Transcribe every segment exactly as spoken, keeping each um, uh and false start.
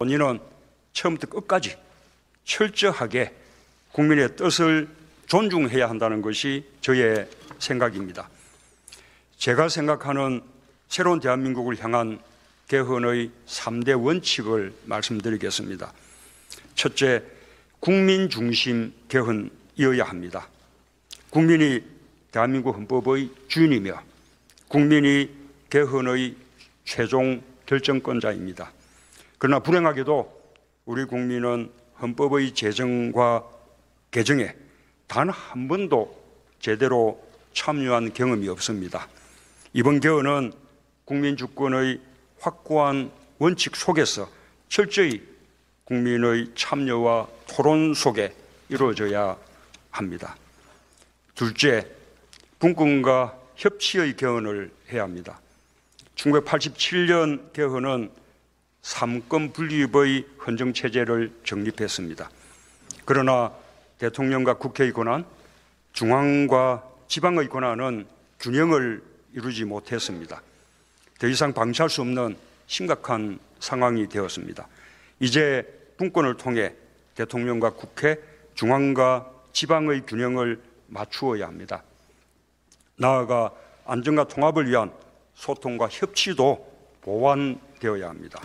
본인은 처음부터 끝까지 철저하게 국민의 뜻을 존중해야 한다는 것이 저의 생각입니다. 제가 생각하는 새로운 대한민국을 향한 개헌의 삼 대 원칙을 말씀드리겠습니다. 첫째, 국민 중심 개헌이어야 합니다. 국민이 대한민국 헌법의 주인이며 국민이 개헌의 최종 결정권자입니다. 그러나 불행하게도 우리 국민은 헌법의 제정과 개정에 단 한 번도 제대로 참여한 경험이 없습니다. 이번 개헌은 국민 주권의 확고한 원칙 속에서 철저히 국민의 참여와 토론 속에 이루어져야 합니다. 둘째, 분권과 협치의 개헌을 해야 합니다. 천구백팔십칠 년 개헌은 삼권 분립의 헌정체제를 정립했습니다. 그러나 대통령과 국회의 권한, 중앙과 지방의 권한은 균형을 이루지 못했습니다. 더 이상 방치할 수 없는 심각한 상황이 되었습니다. 이제 분권을 통해 대통령과 국회, 중앙과 지방의 균형을 맞추어야 합니다. 나아가 안정과 통합을 위한 소통과 협치도 보완되어야 합니다.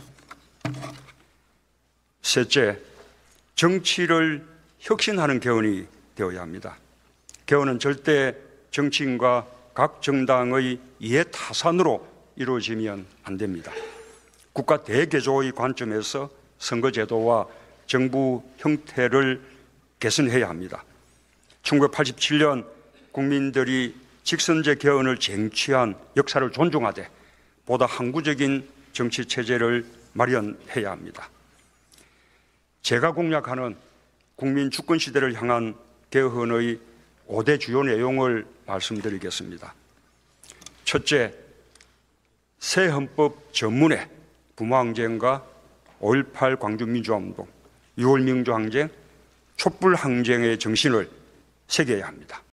셋째, 정치를 혁신하는 개헌이 되어야 합니다. 개헌은 절대 정치인과 각 정당의 이해 타산으로 이루어지면 안 됩니다. 국가 대개조의 관점에서 선거제도와 정부 형태를 개선해야 합니다. 천구백팔십칠 년 국민들이 직선제 개헌을 쟁취한 역사를 존중하되 보다 항구적인 정치체제를 마련해야 합니다. 제가 공약하는 국민 주권 시대를 향한 개헌의 오 대 주요 내용을 말씀드리겠습니다. 첫째, 새 헌법 전문에 부모항쟁과 오일팔 광주민주화운동, 유월 민주항쟁, 촛불항쟁의 정신을 새겨야 합니다.